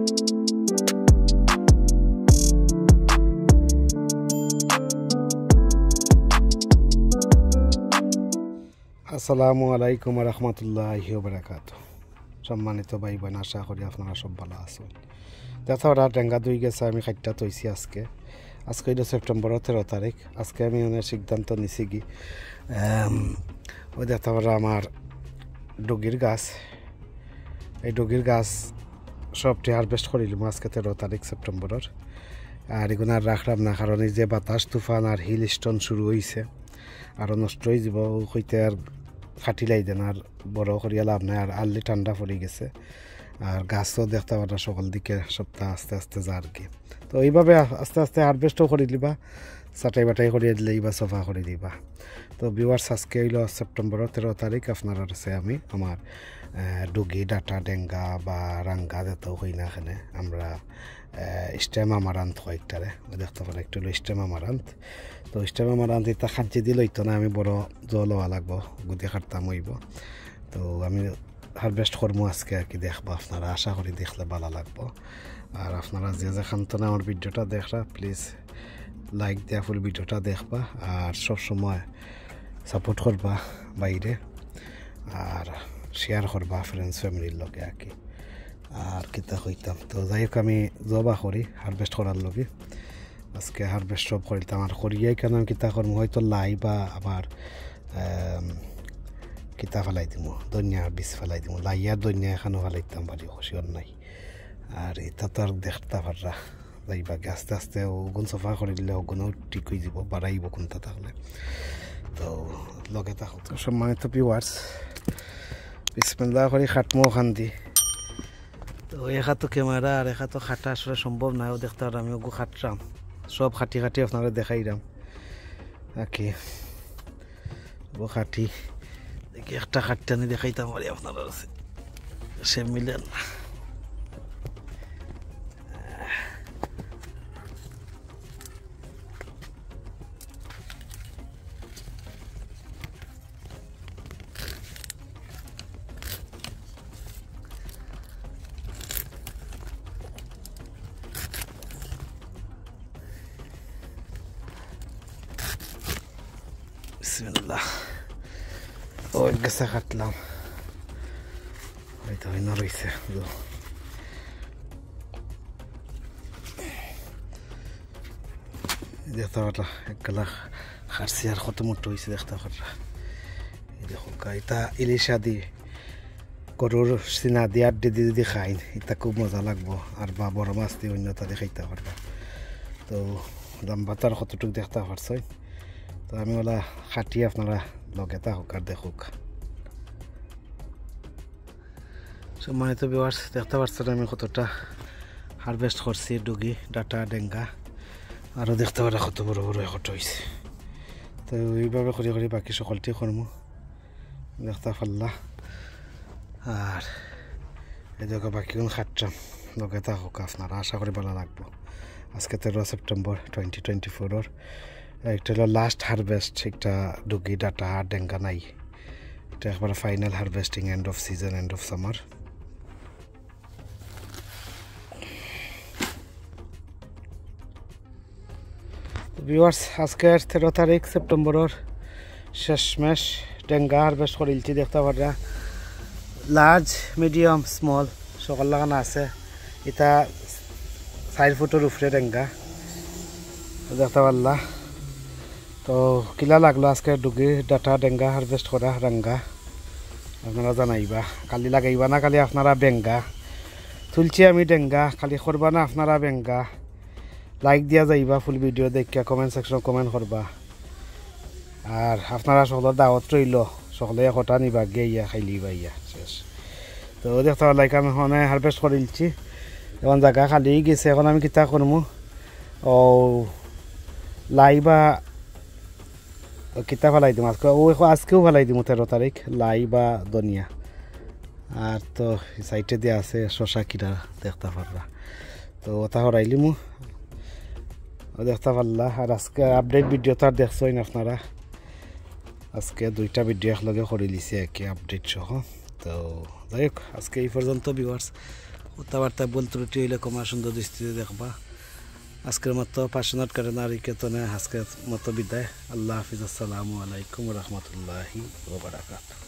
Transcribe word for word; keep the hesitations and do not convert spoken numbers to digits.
আসসালামু আলাইকুম ওয়া রাহমাতুল্লাহি ওয়া বারাকাতুহু। সম্মানিত ভাই বোন, আশা করি আপনারা সব ভালো আছেন। দেখা ওরা ডেঙ্গা দুই গেছে, আমি খাইটা তৈছি আজকে আজকে হইল সেপ্টেম্বরের তেরো তারিখ। আজকে আমি অনেক সিদ্ধান্ত নিছি কি ওই দেখা ওরা আমার ডুগির গাছ, এই ডুগির গাছ সবটি হারভেস্ট করিলাম আজকে তেরো তারিখ সেপ্টেম্বরের। আর এগুলো আর রাখলাম না, কারণ এই যে বাতাস তুফান আর হিল স্টোন শুরু হয়েছে, আরও নষ্ট হয়ে যাব হইতে আর ফাটিলাই দেন আর বড় করিয়া লাভ নাই। আর আর্লি ঠান্ডা পড়ে গেছে, আর গাছও দেখতে পারা সকল দিকে সপ্তাহ আস্তে আস্তে যা আর কি। তো এইভাবে আস্তে আস্তে হারভেস্টও করে দিবা, চাটাই বাটাই করিয়ে দিলেই বা সফা করে দিবা। তো ভিউয়ার্স, আজকে হইল সেপ্টেম্বরের তেরো তারিখ। আপনারা আছে আমি আমার ডুগি ডাটা ডেঙ্গা বা রাঙ্গা যেতেও হই না, এখানে আমরা স্টেম আমারান্ত কয়েকটারে দেখতে পারে, একটু হলো স্টেম আমারান্ত। তো স্টেম আমারান্ত এটা খাঁচি দিল হইতো না, আমি বড় জল হওয়া লাগবো, গুদি খাটতাম হইব। তো আমি হারভেস্ট করবো আজকে আর কি, দেখবো আপনারা, আশা করি দেখলে ভালো লাগবো। আর আপনারা যে যেখান তো আমার ভিডিওটা দেখরা প্লিজ লাইক দেওয়া ফুল ভিডিওটা দেখবা, আর সবসময় সাপোর্ট করবা বাইরে, আর শেয়ার করবা ফ্রেন্ডস ফ্যামিলির লগে আর কি। আর কিতা হইতাম তো যাই হোক, আমি জবা করি হারভেস্ট করার লগে আজকে হারভেস্ট সব করিতাম। আর করিয়াই কেন আমি কিতা করবো, হয়তো লাই বা আবার কিতা ফেলাই দিব, ধনিয়া বীজ ফেলাই দিব, লাই আর ধনিয়া এখানেও ফেলাইতাম পারি, খুশিও নাই। আর এটা তো আর দেখতে পাররা যাইবা, আস্তে আস্তে ওগুন সফা করে দিলে ওগুনও ঠিক হয়ে যাব, বাড়াইব কোনটা থাকলে। তো লগে থাকো। তো সম্মানিত ভিউয়ার্স, বিসমিল্লাহ করে খাটমো ওখান দি। তো এখা তো ক্যামেরা আর এখা তো খাটা আসলে সম্ভব নয়, ও দেখতে আমি ওগু খাটরাম, সব খাটি খাটি আপনারা দেখাইলাম আর কি। ও খাটি দেখি একটা খাটটানি দেখাইতাম পারি আপনারা, সে মিলেন বিসমিল্লাহ। ওই গেছে কাটলাম, হয়তো হয় না রয়েছে দেখতে পারলা, একলা খারছি আর কত মোটো হয়েছে দেখতে পারলা। এই দেখো এটা ইলিশা দি গরুর চিনা দিয়ে আড্ডি দিয়ে যদি খাই, এটা খুব মজা লাগবো। আর বা বড় মাছ দিয়ে অন্যতা দিয়ে খাইতে পারবা। তো লম্বাটা আর কতটুকু দেখতে পারছ। তো আমি ওলা খাটিয়ে আপনারা লগে থাকুক আর দেখুক। সম্মানিত ভিউয়ার্স, দেখতে পাচ্ছেন আমি কতটা হারভেস্ট করছি ডুগি ডাটা ডেঙ্গা, আরও দেখতে পারা কত বড় বড় কত হয়েছে। তো এইভাবে করে করে বাকি সকলটি কর্ম দেখতে পারলা। আর এদিকে বাকিগুলো খাটতাম, লগে থাকুক আপনারা, আশা করি ভালো লাগবো। আজকে তেরো সেপ্টেম্বর টোয়েন্টি টোয়েন্টি ফোরের একটা হলো লাস্ট হারভেস্ট, একটা ডুগি ডাটা আর ডেঙ্গা নাই, এটা একবার final harvesting, end of season, end of summer. Viewers, আজকের তেরো তারিখ সেপ্টেম্বরের শেষমেশ ডেঙ্গা হারভেস্ট করিলছি দেখতে পারা। লার্জ মিডিয়াম স্মল সকল লাগানো আছে, এটা চার ফুটের উপরে ডেঙ্গা দেখতে পারলা। তো কিলা লাগলো আজকে ডুগি ডাটা ডেঙ্গা হারভেস্ট করা রাঙ্গা, আপনারা জানাইবা। কালি লাগাইবা না কালি আপনারা বেঙ্গা, তুলছি আমি ডেঙ্গা, খালি করবা না আপনারা বেঙ্গা। লাইক দিয়া যাইবা, ফুল ভিডিও দেখিয়া কমেন্ট সেকশন কমেন্ট করবা। আর আপনারা সকলের দাওয়াত রইল, সকলে কটা নিবা গিয়ে ইয়া খাইলিবা ইয়া শেষ। তো দেখতে লাইক আমি ওখানে হারভেস্ট করিলছি, এখন জায়গা খালি গেছে। এখন আমি কিতা করবো, ও লাই বা কিতা ফেলাই দিম আজকে, ও আজকেও ফেলাই দিম তেরো তারিখ, লাই বা ধনিয়া। আর তো সাইডে দিয়ে আছে শশা কিনা দেখতে পারবা। তো ওটা হরাইলিমু দেখতে পারলা। আর আজকে আপডেট ভিডিও তো আর দেখছই না আপনারা, আজকে দুইটা ভিডিও একলগে করে লিছি একে আপডেট সহ। তো যাই হোক, আজকে এই পর্যন্ত ভিউয়ার্স, কথাবার্তা বল ত্রুটি হইলে ক্ষমা সুন্দর দৃষ্টিতে দেখবা। আজকের মতো পার্সোনাল কারেনারি কেতনে আজকের মতো বিদায়। আল্লাহ হাফিজ, আসসালামু আলাইকুম রহমতুল্লাহি ওয়া বারাকাতুহু।